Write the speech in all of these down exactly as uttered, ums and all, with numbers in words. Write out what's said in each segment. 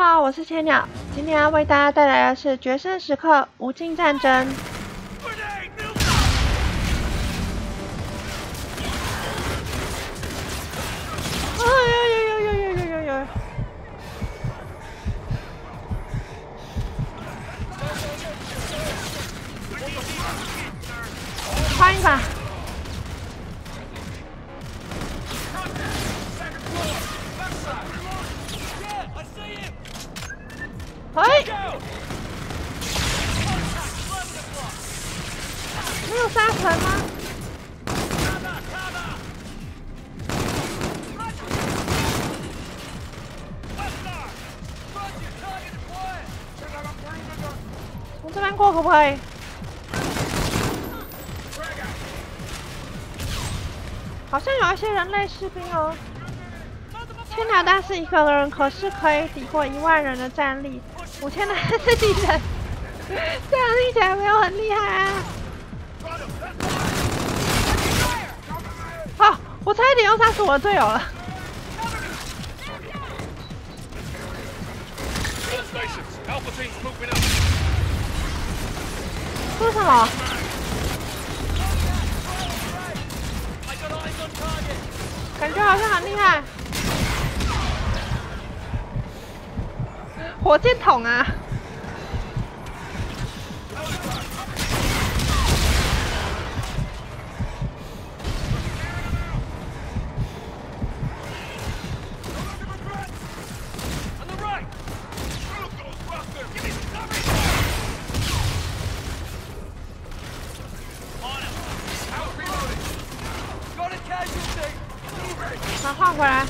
好，我是千鸟，今天要为大家带来的是《决胜时刻：无尽战争》。哎呦呦呦呦呦呦呦！换一把。 哎！没有杀成吗？从这边过可不可以？好像有一些人类士兵哦。千鸟大师一个人可是可以抵过一万人的战力。 五千的自己人，这样听起来没有很厉害啊！好、哦，我差一点要杀死我的队友了。说什么？感觉好像很厉害。 火箭筒啊！把它换回来。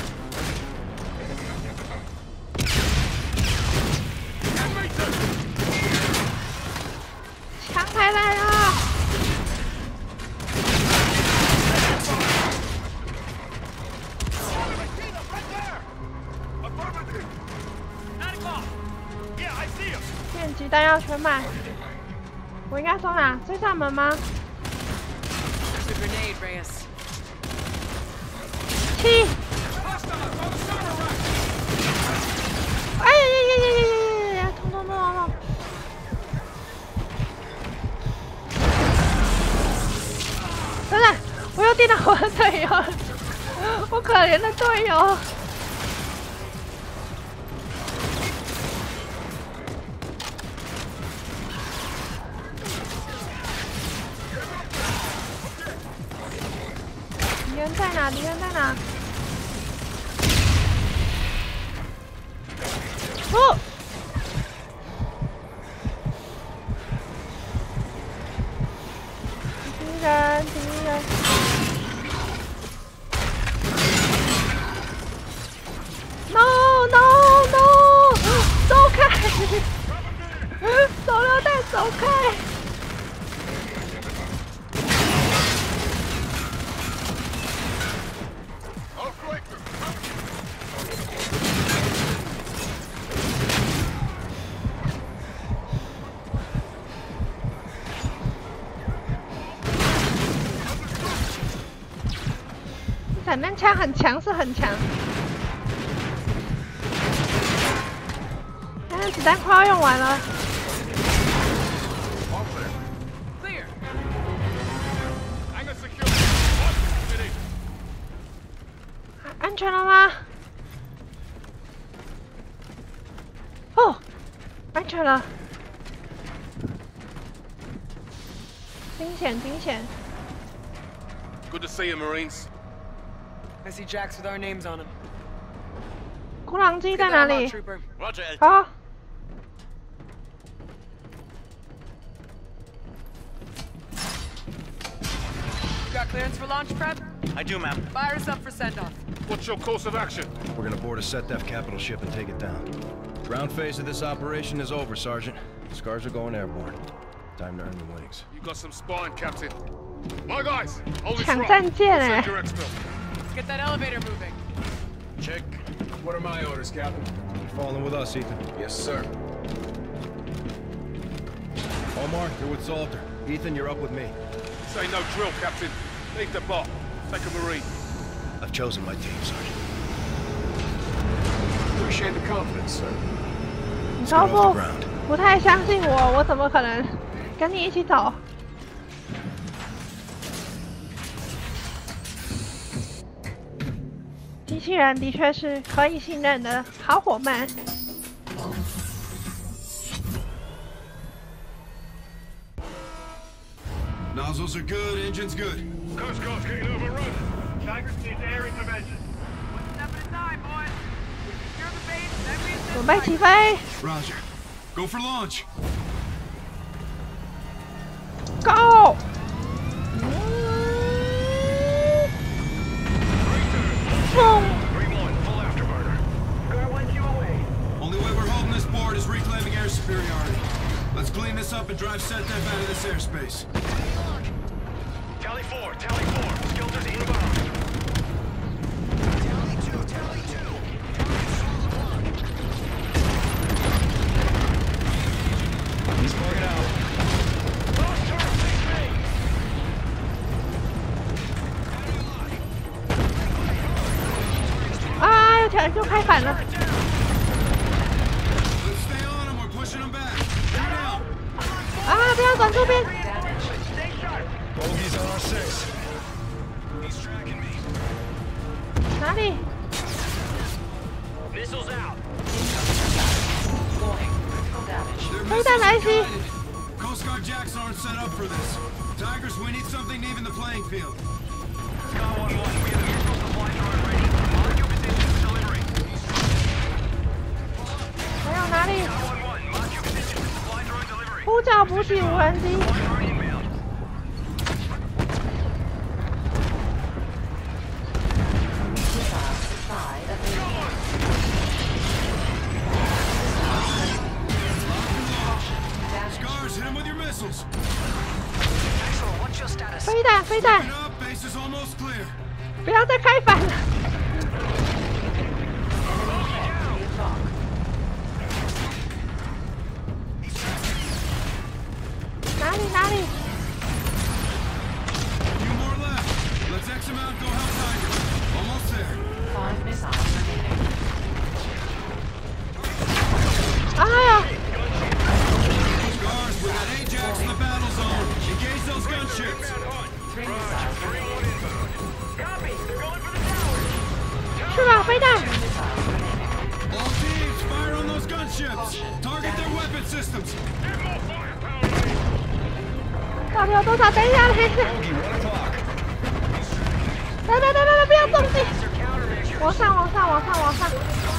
强回来了！电击弹药全满，我应该从哪？最上门吗？七！哎呀呀呀呀呀呀呀！痛痛痛痛痛！ 等等，我又电到我的队友，我可怜的队友。敌人在哪？敌人在哪？哦！ 敌人，敌人！No no no！ 走开！手榴弹，走开！散弹枪很强，是很强。但是子弹快要用完了。安全了吗？哦，安全了。惊险，惊险。 Good to see you, Marines. I see jacks with our names on them. 空狼机在哪里？ Roger. 好。 You got clearance for launch prep? I do, ma'am. Fire us up for send-off. What's your course of action? We're gonna board a SETDEF capital ship and take it down. Ground phase of this operation is over, Sergeant. Scars are going airborne. Time to earn the wings. You got some spine, Captain. My guys, hold this 抢 rock. 战舰哎！ Send your exfil. Let's get that elevator moving. Check. What are my orders, Captain? You're falling with us, Ethan. Yes, sir. Omar, you're with Salter. Ethan, you're up with me. Say no drill, Captain. Leave the bot. Take a Marine. I've chosen my team, Sergeant. Appreciate the confidence, sir. 你都不不太相信我，我怎么可能跟你一起走？机器人的确是可以信任的好伙伴。 Nozzles are good, engine's good. Coast Guard's getting overrun. Tigers needs air intervention. One step at a time, boys. We secure the base, then we 准 assist 备起飞 Roger. Go for launch. ，Go！ Boom！ Green one, full afterburner. Scar wants you away. Only way we're holding this board is reclaiming air superiority. Let's clean this up and drive SetDef out of this airspace. Tally four, tally four. Skilters inbound. Tally two, tally two. He's bugging out. Lost turret, six me. 啊，有条就开反了。 Let's stay on him. We're pushing him back. Shoot out. 啊，不要转右边。 Bogey's on our six. He's tracking me. 哪里？ Missiles out. Their 飞弹来袭。 missiles are guided. Coast Guard jacks aren't set up for this. Tigers, we need something to even the playing field. Scar one one, we have a missile supply drone ready. Mark your position for delivery. 还有哪里？ Scar one one, mark your position for supply drone delivery. 呼叫补给无人机。 Drone inbound. Scars, hit him with your missiles. 飞弹，飞弹 Get，up, base is almost clear. 不要再开反了。哪里哪里？ Few more left. Let's X him out and go help Tiger. Almost there. Ah, 哎呀， Scars, we got Ajax in the battle zone. Engage those gunships. Copy. They're going for the towers. 是吧？飞弹， All teams, fire on those gunships. Target their weapon systems. 到底有多少？等一下，等一下。等等等等，不要动击！往上，往上，往上，往上！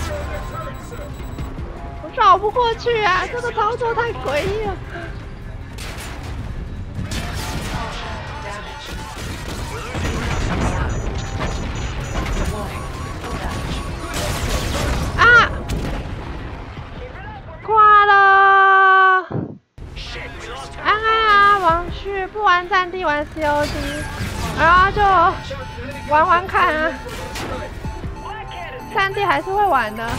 我绕不过去啊！这个操作太诡异了。啊！挂了！安安啊，王旭不玩战地，玩 C O D， 然后就玩玩看啊。战地还是会玩的。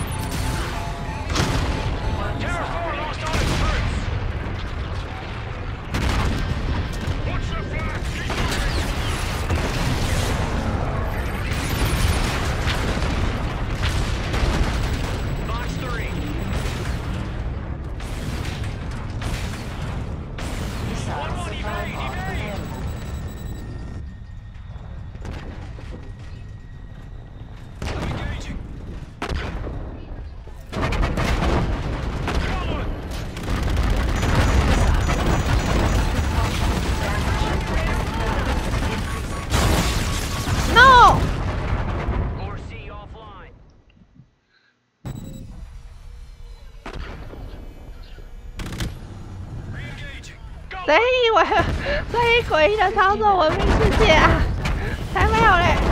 谁以为这一诡异的操作文明世界啊？才没有嘞！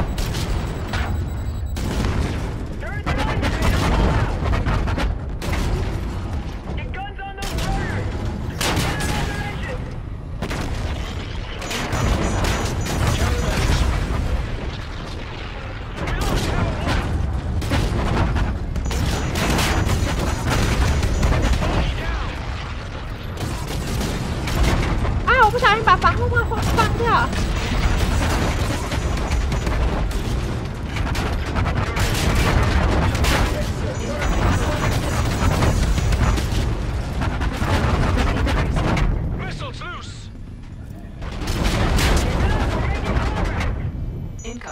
啊！我不小心把防护帽放掉。 Tigers,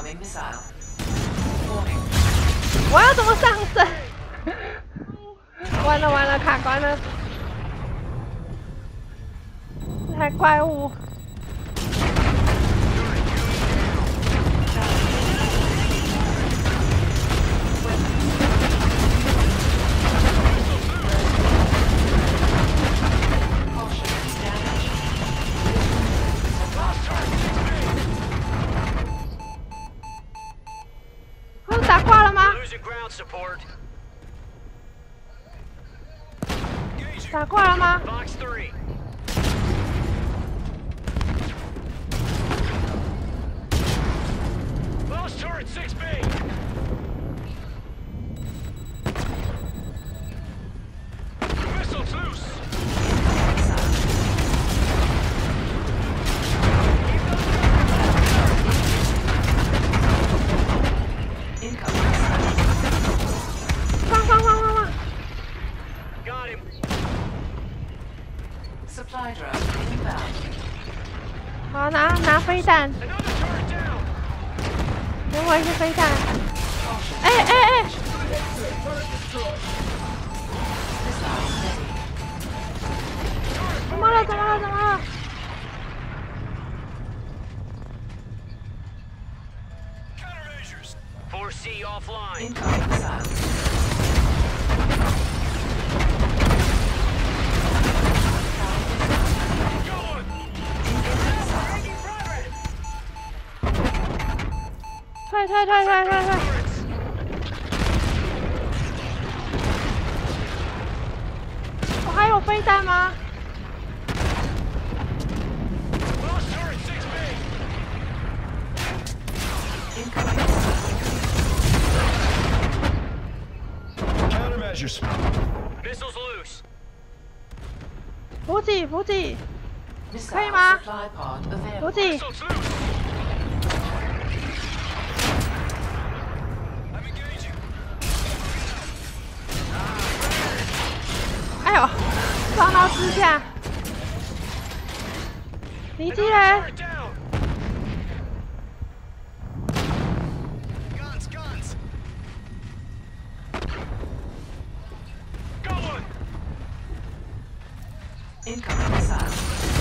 Incoming missile. Warning. 我要怎么上升？完了完了，卡关了！这台怪物。 打挂了吗？ Losing ground support. 打挂了吗？ Fox three. Lost turret six B. Missiles loose. Incoming. 放放放放放！ Got him. Supply drone inbound. 好，拿拿飞弹， Another turret down. 给我一个飞弹。哎哎哎！ Missile steady. 怎么了？怎么了？怎么了？ Countermeasures. four C offline. Incoming missile. Go on. Making progress. 退退退退退退！ Turrets. 我还有飞弹吗？ Lost turret six B. Incoming missile. Countermeasures. Missiles loose. 补给补给 Missile 可以吗？ supply pod available. 补给！ Missiles loose. I'm engaging. 哎呦，撞到支架！敌机 Another 嘞！ turret down. Guns, guns. Go on. Incoming missile.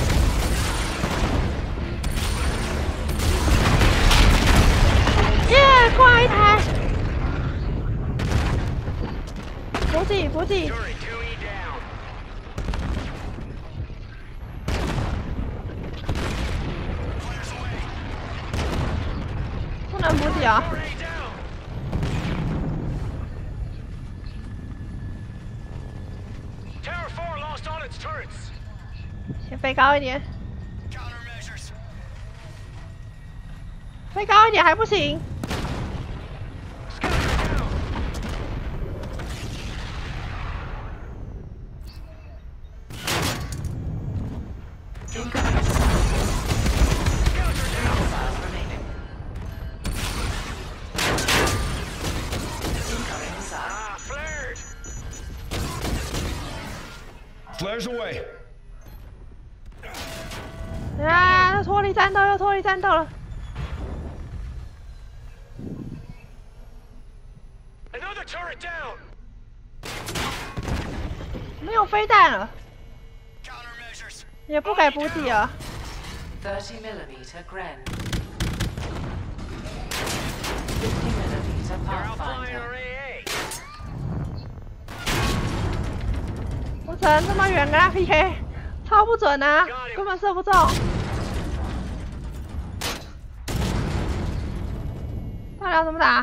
耶，挂一台！补给补给！ Turret two E down. 不能补给啊！ Turret A down. Tower four lost all its turrets. 先飞高一点， Countermeasures. 飞高一点还不行。 Scouts are down. Incoming missile. Scouts are down. Missiles remaining. Incoming missile. Ah, flared. Flares away. 啊，脱离战斗又脱离战斗了。 Another turret down. 没有飞弹了， Countermeasures. 也不给补给了。 thirty millimeter Gren. fifty millimeter They're outflying Pathfinder. our A A. 不成，这么远跟他 P K， 超不准啊，根本射不中。到底要怎么打？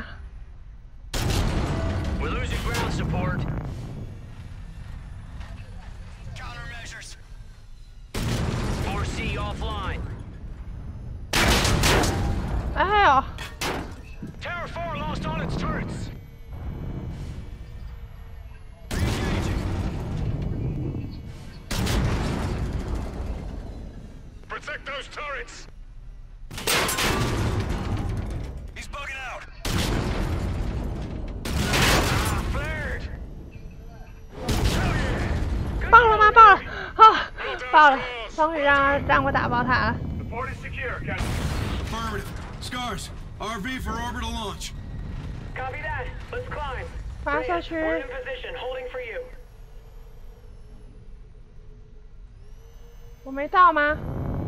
We're losing ground support. Countermeasures. four C offline. 哎呦， Tower four lost all its turrets. Protect those turrets. He's bugging out. Ah, flared. Hell yeah. 爆了吗？爆了！啊，爆了！终于让让我打爆他了。 The port is secure, Captain. Affirmative. Scars. R V for orbital launch. Copy that. Let's climb. 发射区。 We're in position, holding for you. 我没到吗？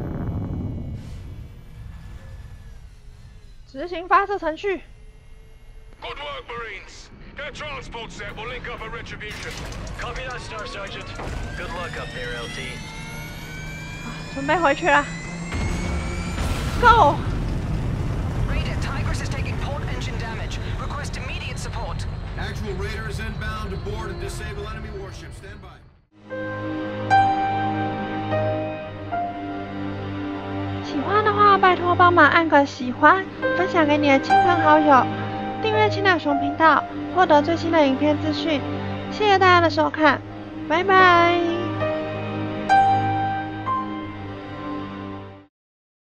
执行发射程序。 Good work, Marines. That transport set will link up at Retribution. Copy that, Star Sergeant. Good luck up there, L T. 准备回去了。Go! Raider, Tigris is taking port engine damage. Request immediate support. Actual raiders inbound to board and disable enemy warships. Stand by. 喜欢的话，拜托帮忙按个喜欢，分享给你的亲朋好友，订阅青鸟熊频道，获得最新的影片资讯。谢谢大家的收看，拜拜。